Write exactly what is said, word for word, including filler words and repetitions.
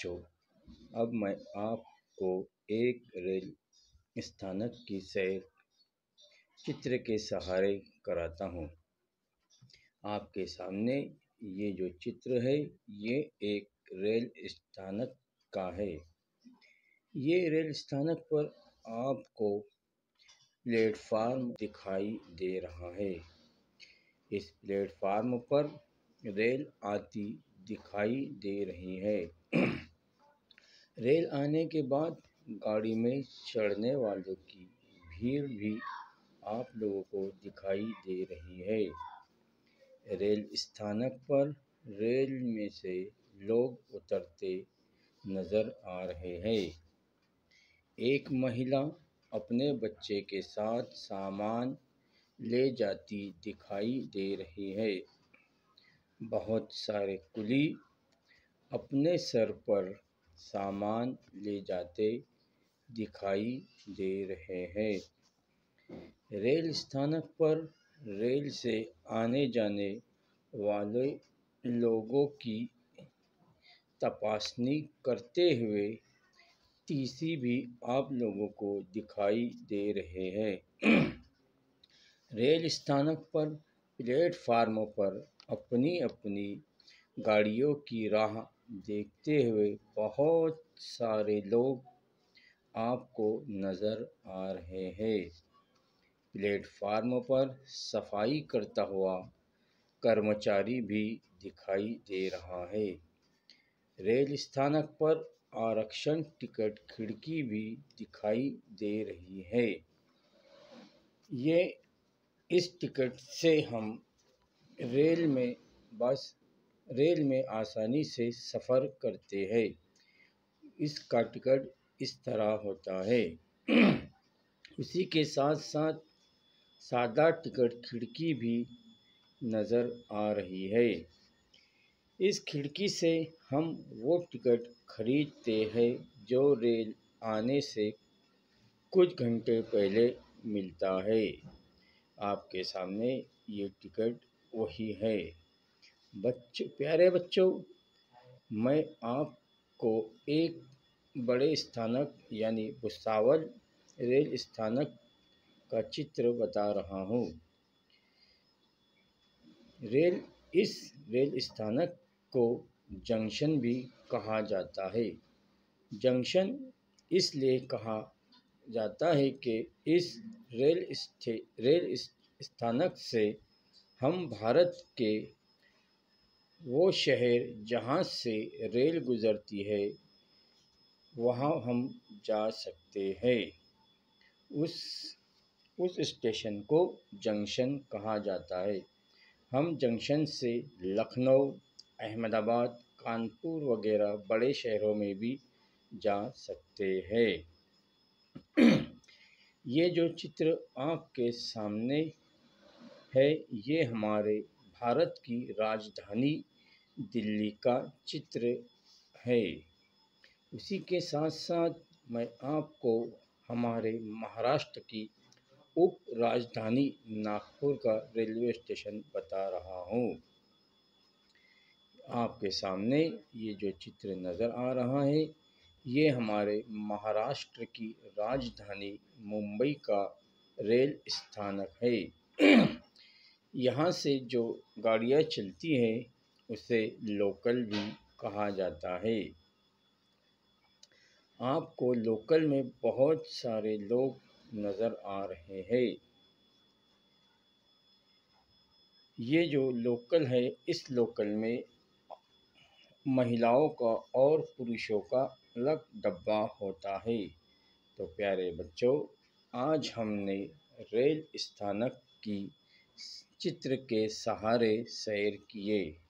बच्चों, अब मैं आपको एक रेल स्थानक की सैर चित्र के सहारे कराता हूँ। आपके सामने ये जो चित्र है ये एक रेल स्थानक का है। ये रेल स्थानक पर आपको प्लेटफार्म दिखाई दे रहा है। इस प्लेटफार्म पर रेल आती दिखाई दे रही है। रेल आने के बाद गाड़ी में चढ़ने वालों की भीड़ भी आप लोगों को दिखाई दे रही है। रेल स्थानक पर रेल में से लोग उतरते नज़र आ रहे हैं। एक महिला अपने बच्चे के साथ सामान ले जाती दिखाई दे रही है। बहुत सारे कुली अपने सर पर सामान ले जाते दिखाई दे रहे हैं। रेल स्थानक पर रेल से आने जाने वाले लोगों की तपासनी करते हुए टीसी भी आप लोगों को दिखाई दे रहे हैं। रेल स्थानक पर प्लेटफार्मों पर अपनी अपनी गाड़ियों की राह देखते हुए बहुत सारे लोग आपको नज़र आ रहे हैं। प्लेटफार्म पर सफाई करता हुआ कर्मचारी भी दिखाई दे रहा है। रेल स्थानक पर आरक्षण टिकट खिड़की भी दिखाई दे रही है। ये इस टिकट से हम रेल में बस रेल में आसानी से सफ़र करते हैं। इसका टिकट इस तरह होता है। उसी के साथ साथ सादा टिकट खिड़की भी नज़र आ रही है। इस खिड़की से हम वो टिकट खरीदते हैं जो रेल आने से कुछ घंटे पहले मिलता है। आपके सामने ये टिकट वही है। बच्चों, प्यारे बच्चों, मैं आपको एक बड़े स्थानक यानी भुसावल रेल स्थानक का चित्र बता रहा हूँ। रेल इस रेल स्थानक को जंक्शन भी कहा जाता है। जंक्शन इसलिए कहा जाता है कि इस रेल स्थे रेल स्थानक से हम भारत के वो शहर जहाँ से रेल गुज़रती है वहाँ हम जा सकते हैं। उस उस स्टेशन को जंक्शन कहा जाता है। हम जंक्शन से लखनऊ, अहमदाबाद, कानपुर वगैरह बड़े शहरों में भी जा सकते हैं। ये जो चित्र आपके सामने है ये हमारे भारत की राजधानी दिल्ली का चित्र है। उसी के साथ साथ मैं आपको हमारे महाराष्ट्र की उप राजधानी नागपुर का रेलवे स्टेशन बता रहा हूँ। आपके सामने ये जो चित्र नज़र आ रहा है ये हमारे महाराष्ट्र की राजधानी मुंबई का रेल स्थानक है। यहाँ से जो गाड़ियाँ चलती हैं उसे लोकल भी कहा जाता है। आपको लोकल में बहुत सारे लोग नज़र आ रहे हैं। ये जो लोकल है इस लोकल में महिलाओं का और पुरुषों का अलग डब्बा होता है। तो प्यारे बच्चों, आज हमने रेल स्थानक की चित्र के सहारे सैर किए।